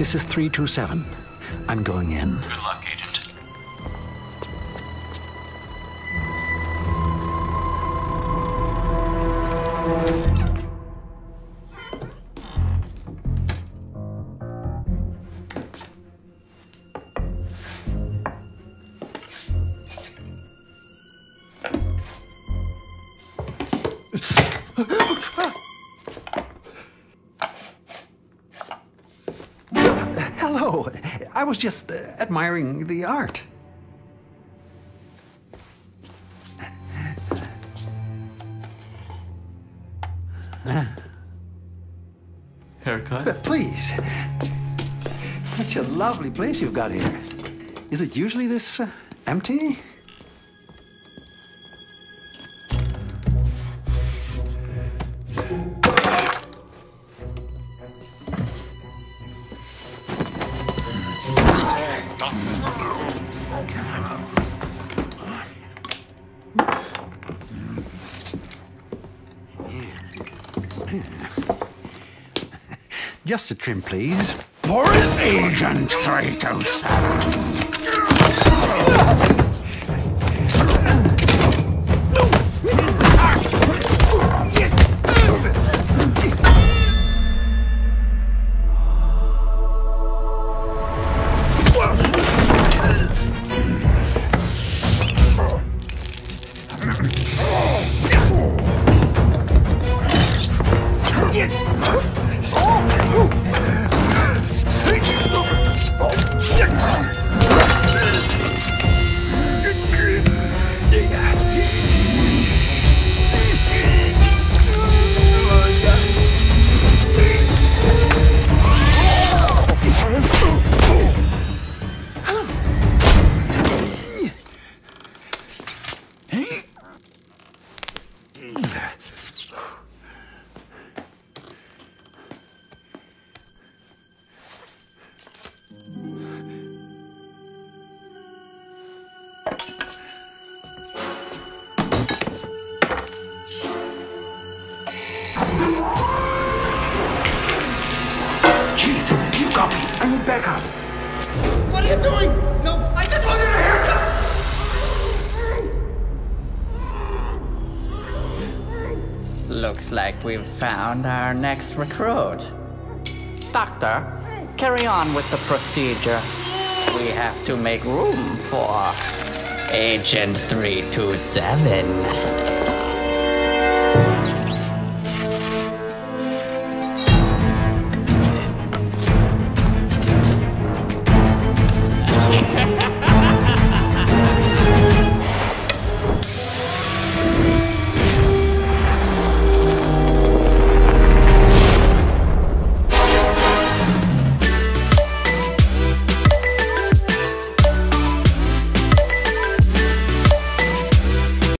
This is 327. I'm going in. Good luck, Agent. Hello. I was just admiring the art. Haircut? Please. Such a lovely place you've got here. Is it usually this empty? Just a trim, please. Boris Agent 327. Chief, you copy. I need backup. What are you doing? No, I just wanted a haircut! Looks like we've found our next recruit. Doctor, carry on with the procedure. We have to make room for Agent 327.